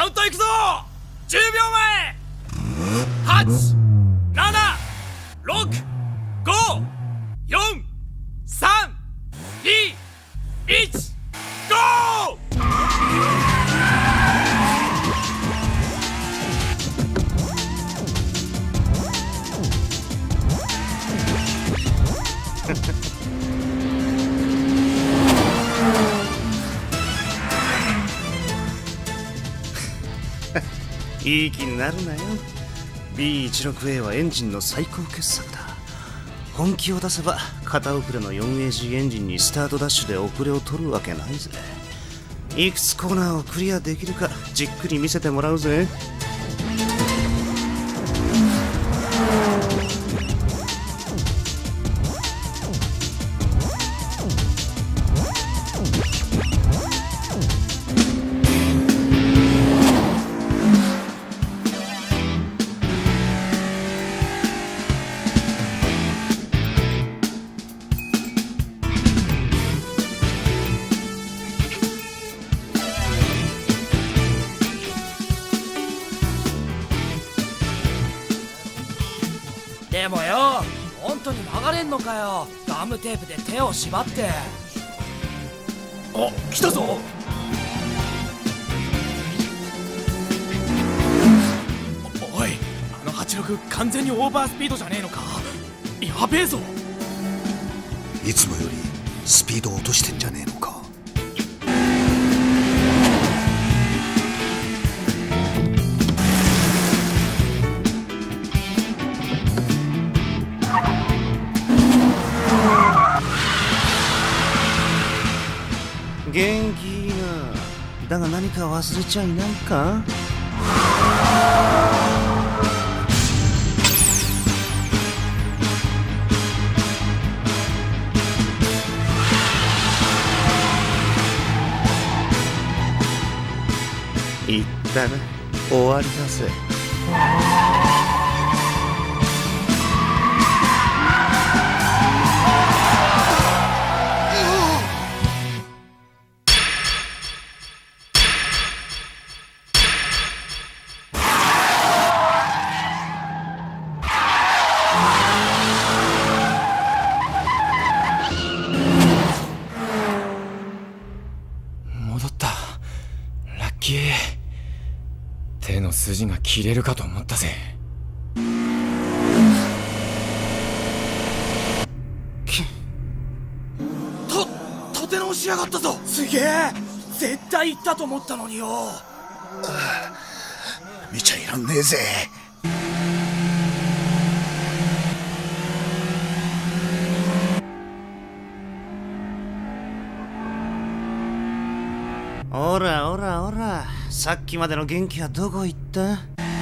カウントいくぞ。10秒前。8、7、6、5、4、3、2、1、ゴー。 いい気になるなよ。 B16A はエンジンの最高傑作だ。本気を出せば片遅れの 4AG エンジンにスタートダッシュで遅れを取るわけないぜ。いくつコーナーをクリアできるかじっくり見せてもらうぜ。 でもよ、本当に曲がれんのかよ。ガムテープで手を縛って。あ、来たぞ。おい、あの86完全にオーバースピードじゃねえのか。やべえぞ。 いつもよりスピード落としてんじゃねえのか。 元気いいな。だが何か忘れちゃいないか。言ったな、終わりだぜ。 戻った。ラッキー。手の筋が切れるかと思ったぜ。立て直しやがったぞ。すげえ。絶対行ったと思ったのによ。 見ちゃいらんねえぜ。 おらおらおら、さっきまでの元気はどこ行った？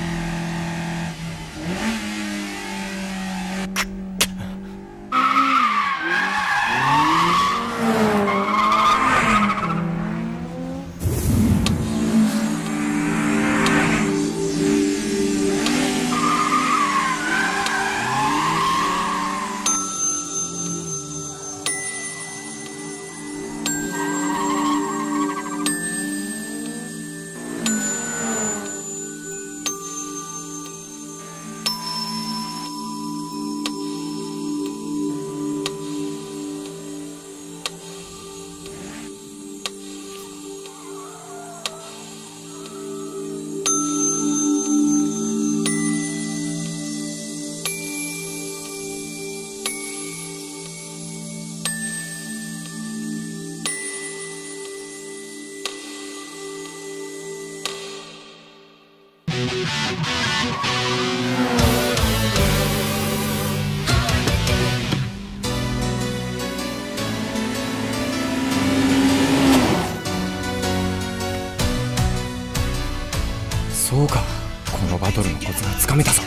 そうか、このバトルのコツがつかめたぞ。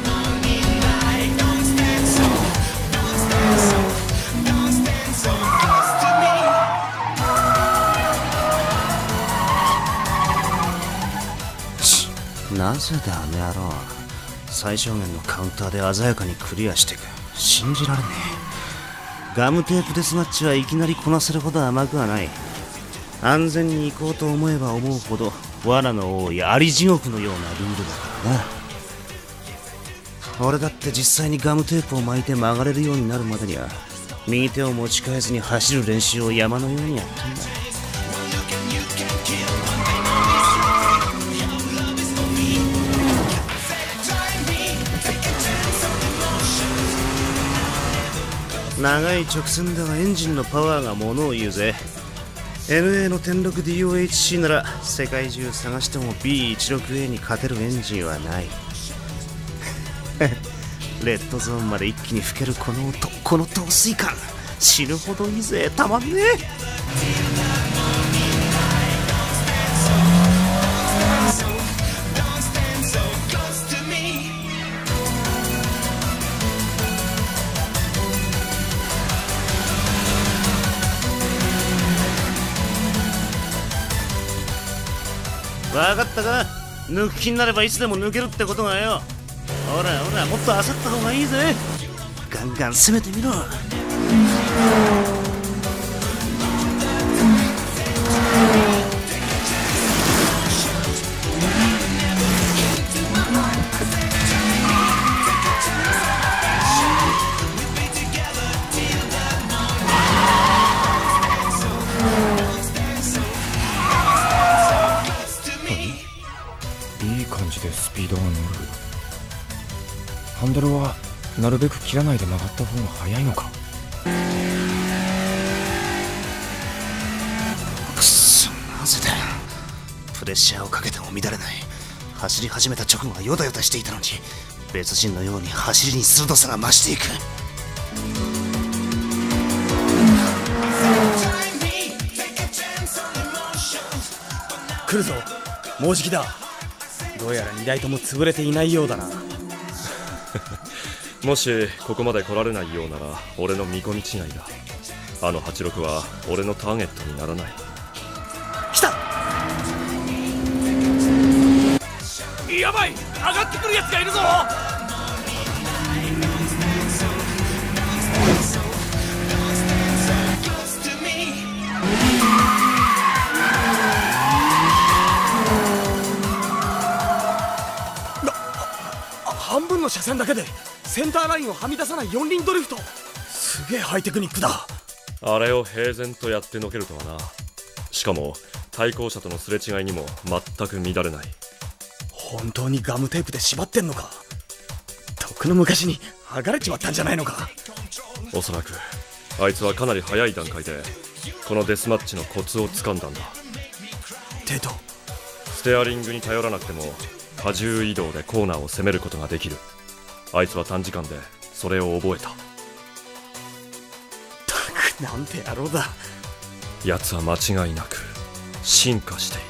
なぜだあの野郎。最小限のカウンターで鮮やかにクリアしていく。信じられねえ。ガムテープデスマッチはいきなりこなせるほど甘くはない。安全に行こうと思えば思うほど罠の多いあり地獄のようなルールだからな。俺だって実際にガムテープを巻いて曲がれるようになるまでには右手を持ち替えずに走る練習を山のようにやったんだ。長い直線ではエンジンのパワーがものを言うぜ。 NA の 1060DOHC なら世界中探しても B16A に勝てるエンジンはない。レッドゾーンまで一気に吹けるこの音、この陶酔感、死ぬほどいいぜ。たまんねえ。分かったか。抜く気になればいつでも抜けるってことがよ。ほらほら、もっと焦った方がいいぜ。ガンガン攻めてみろ。 いい感じでスピードが乗る。ハンドルはなるべく切らないで曲がった方が速いのか。 くっそ、なぜだ。プレッシャーをかけても乱れない。走り始めた直後はヨタヨタしていたのに、別人のように走りに鋭さが増していく。 来るぞ、もうじきだ。どうやら2台とも潰れていないようだな。 もしここまで来られないようなら俺の見込み違いだ。あの86は俺のターゲットにならない。 来た。やばい、上がってくるやつがいるぞ。半分の車線だけでセンターラインをはみ出さない四輪ドリフト。すげえハイテクニックだ。 あれを平然とやってのけるとはな。しかも対向車とのすれ違いにも全く乱れない。 本当にガムテープで縛ってんのか。とっくの昔に剥がれちまったんじゃないのか。 おそらくあいつはかなり早い段階でこのデスマッチのコツをつかんだんだ。 テト、 ステアリングに頼らなくても荷重移動でコーナーを攻めることができる。あいつは短時間でそれを覚えた。 たく、なんて野郎だ。 奴は間違いなく進化している。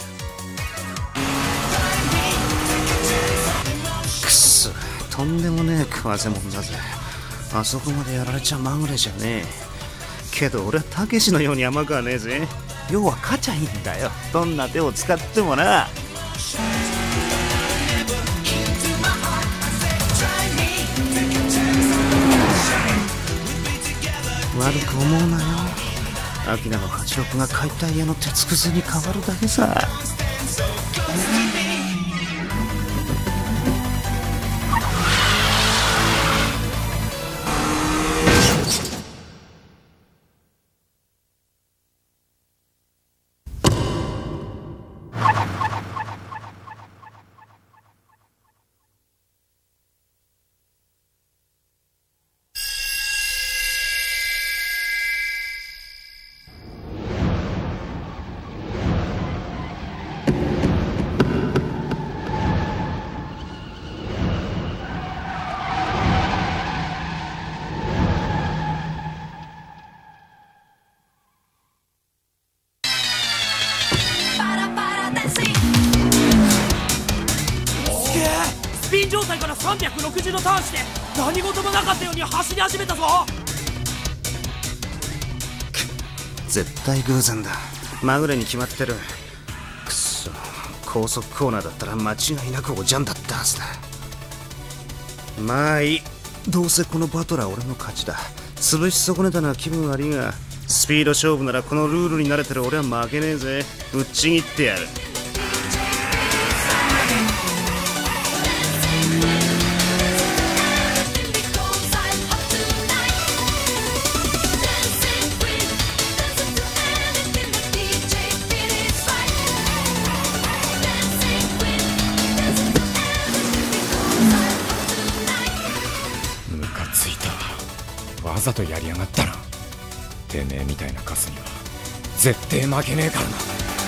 くっそ、とんでもねえ食わせもんだぜ。あそこまでやられちゃまぐれじゃねえ。けど俺はたけしのように甘くはねえぜ。要は勝ちゃいいんだよ、どんな手を使ってもな。悪く思うなよ。アキナの86が解体屋の鉄くずに変わるだけさ。 スピン状態から360度ターンして何事もなかったように走り始めたぞ。 絶対偶然だ。まぐれに決まってる。くっそ、高速コーナーだったら間違いなくおじゃんだったはずだ。まあいい、どうせこのバトラー俺の勝ちだ。潰し損ねたのは気分悪いが、スピード勝負ならこのルールに慣れてる俺は負けねえぜ。ぶっちぎってやる。 わざとやりやがったな。てめえみたいなカスには絶対負けねえからな。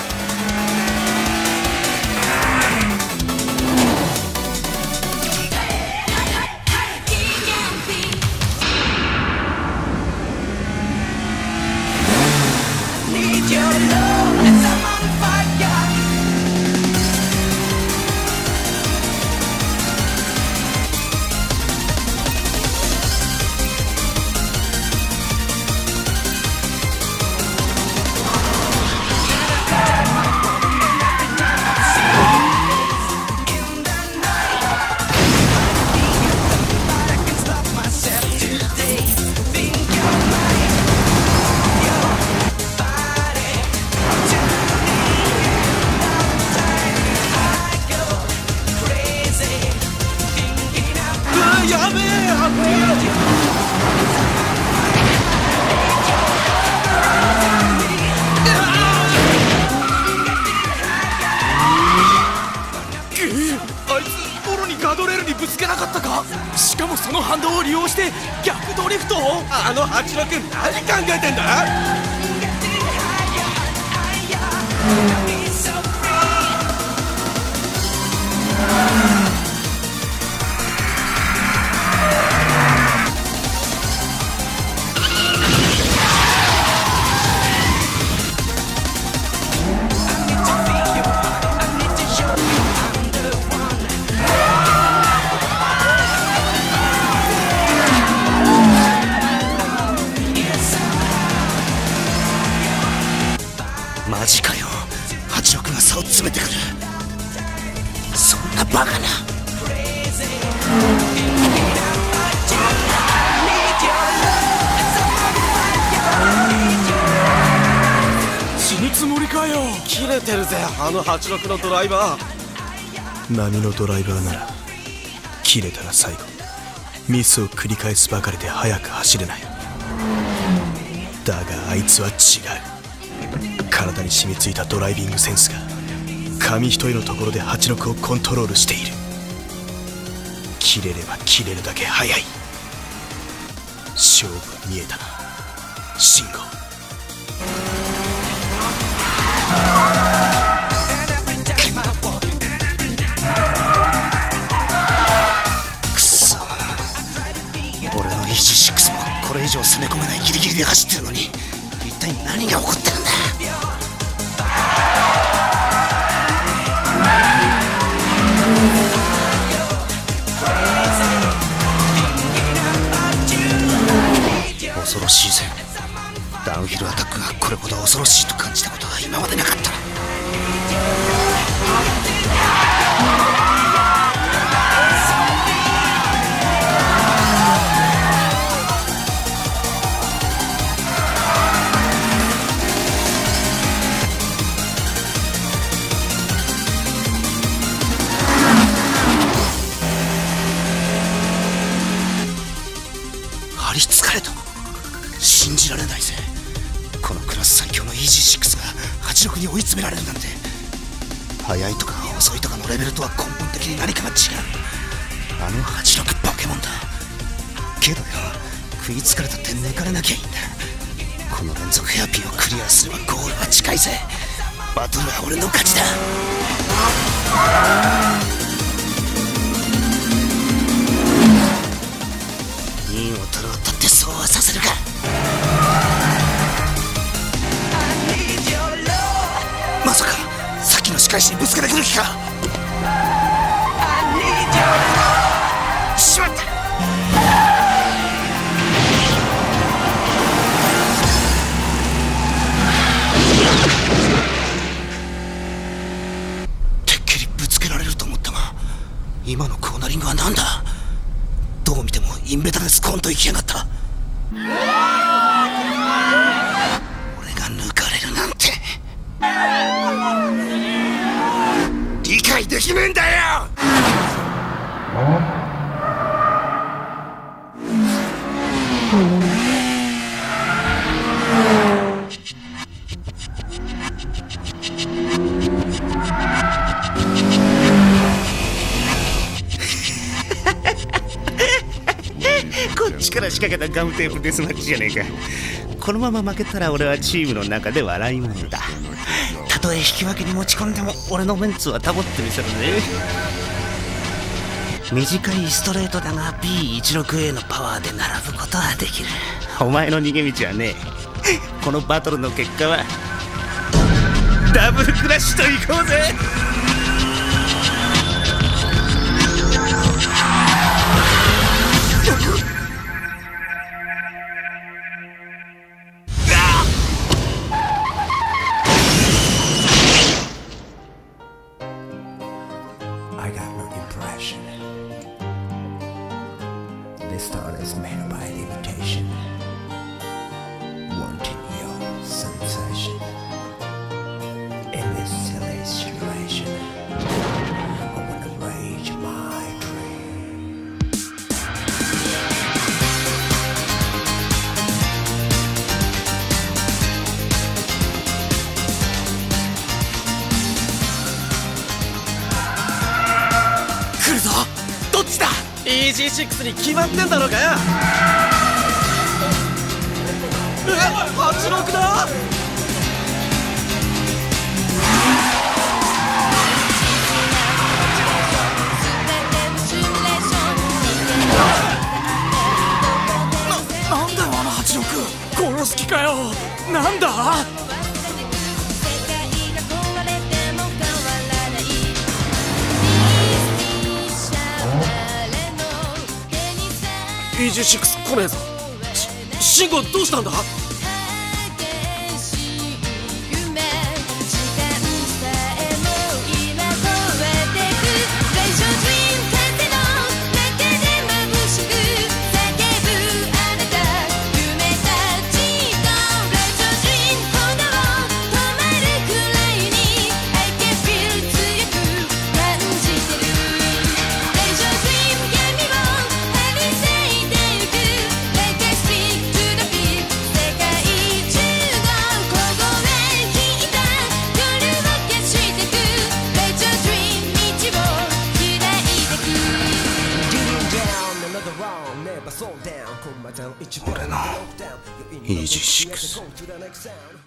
しかもその反動を利用して逆ドリフトを。あの86何考えてんだ。 マジかよ、86が差を詰めてくる。そんなバカな。 死ぬつもりかよ。切れてるぜあの86のドライバー。 何のドライバーなら切れたら最後ミスを繰り返すばかりで速く走れない。だがあいつは違う。体に染みついたドライビングセンスが紙一重のところで86をコントロールしている。切れれば切れるだけ速い。勝負は見えたな、慎吾。 くそ、俺のイージー6もこれ以上攻め込めないギリギリで走ってるのに、一体何が起こってるんだ。恐ろしいぜ。ダウンヒルアタックがこれほど恐ろしいと感じたことは今までなかった。張り付かれた。信じられないぜ。このクラス最強のイージー6が86に追い詰められるなんて。速いとか遅いとかのレベルとは根本的に何かが違う。あの86バケモンだ。けどよ、食いつかれたって抜かれなきゃいいんだ。この連続ヘアピンをクリアすればゴールは近いぜ。バトルは俺の勝ちだ。任を取ろうったってそうはさせるか。まさかさっきの仕返しにぶつけてくる気か。しまった。てっきりぶつけられると思ったが、今のコーナリングは何だ。どう見てもインベタでスコーンと行きやがった。俺が抜かれるなんて理解できねえんだよ。こっちから仕ちかけたガムテープデスマッチじゃねえか。このまま負けたら俺はチームの中で笑い者だ。たとえ引き分けに持ち込んでも俺のメンツは保ってみせるぜ。短いストレートだが B16A のパワーで並ぶことはできる。お前の逃げ道はねえ。このバトルの結果はダブルクラッシュといこうぜ。 I got no impression. This style is made by imitation. Wanting your sensation. In this silly situation, I wanna rage my dream. 来るぞ。どっちだ。 EG6 に決まってんだろうがよ。86だ。なんだよあの86。殺す気かよ。なんだ。EG6 来ねえぞ。シンゴどうしたんだ。 俺の EG6